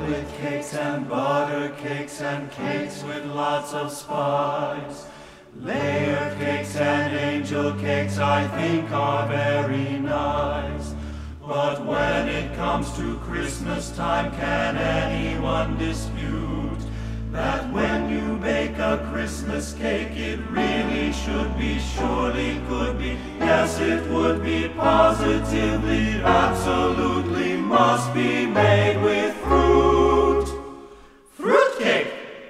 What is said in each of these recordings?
chocolate cakes and butter cakes and cakes with lots of spice. Layer cakes and angel cakes I think are very nice. But when it comes to Christmas time, can anyone dispute that when you bake a Christmas cake, it really should be, surely could be, yes it would be, positively, absolutely must be made with fruit. Fruitcake!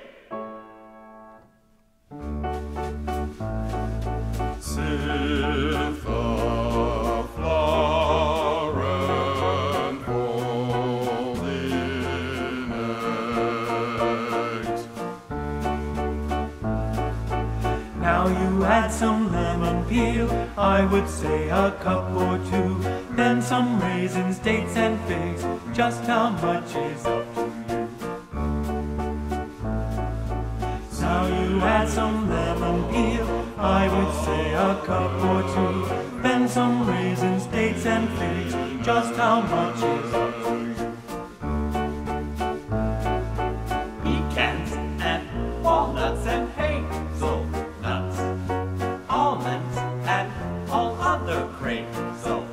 Sit the flower and fold in eggs. Now you add some lemon peel, I would say a cup or two, then some raisins, dates and figs, just how much is up to you. Now you add some lemon peel, I would say a cup or two, then some raisins, dates and figs, just how much is up to you. Pecans and walnuts and hazelnuts, almonds and all other hazelnuts.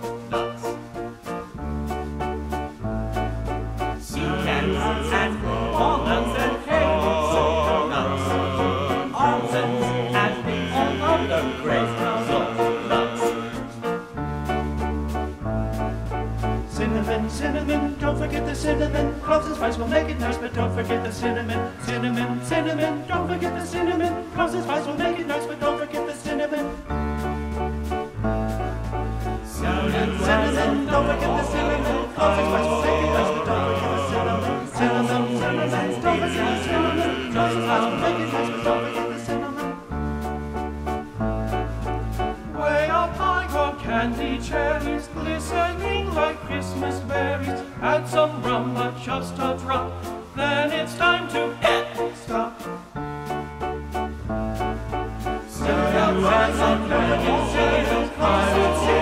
Pecans and walnuts and hazelnuts, almonds and all other hazelnuts. Cinnamon, cinnamon, don't forget the cinnamon. Cloves and spice will make it nice, but don't forget the cinnamon. Cinnamon, cinnamon, don't forget the cinnamon. Cloves and spice will make it nice, but don't forget the cinnamon. Cinnamon, cinnamon, don't forget the cinnamon. Cloves and spice will make it nice, but don't forget the cinnamon. Cinnamon, cinnamon, don't forget the cinnamon. Cloves and spice will make it nice, but don't forget the cinnamon. Way up high go candy cherries, glistening like Christmas berries. Add some rum, but just a drop, then it's time to stop. Still add some candy cherries, I would say